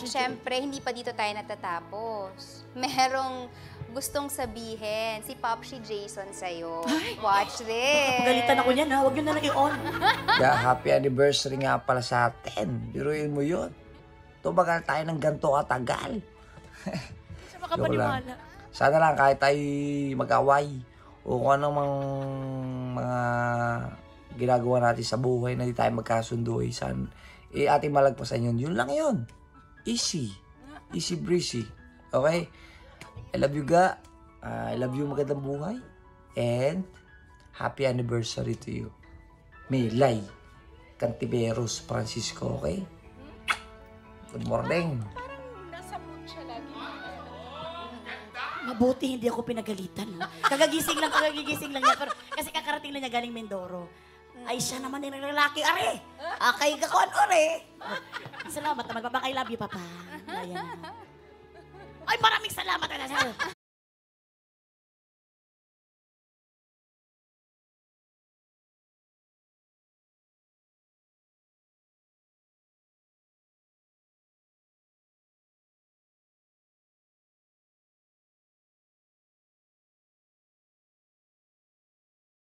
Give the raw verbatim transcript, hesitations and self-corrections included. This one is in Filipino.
At syempre, hindi pa dito tayo natatapos. Merong gustong sabihin si Popshi Jason sa'yo. Watch this. Pagalitan ako niyan ha, huwag yun na lang i-on. Yeah, happy anniversary nga pala sa atin. Biruin mo yun. Tumagal tayo ng ganito katagal. Sa makapaniwala. Sana lang kahit tayo mag-away o kung anong mga, mga ginagawa natin sa buhay na di tayo magkasundo, eh, san, eh ating malagpasan yun. Yun lang yun. Easy. Easy breezy. Okay? I love you, ga. Uh, I love you, magandang buhay. And happy anniversary to you. Melay Cantiveros Francisco, okay? Good morning. Parang nasa mood siya lagi. Mabuti hindi ako pinagalitan. No? Kagagising lang, kagagising lang niya. Pero, kasi kakarating lang niya galing Mindoro. Ay, siya naman yung lalaki, are. Akay ka kon, are. Salamat naman, papa. I love you, papa. Ayan. Ay, maraming salamat.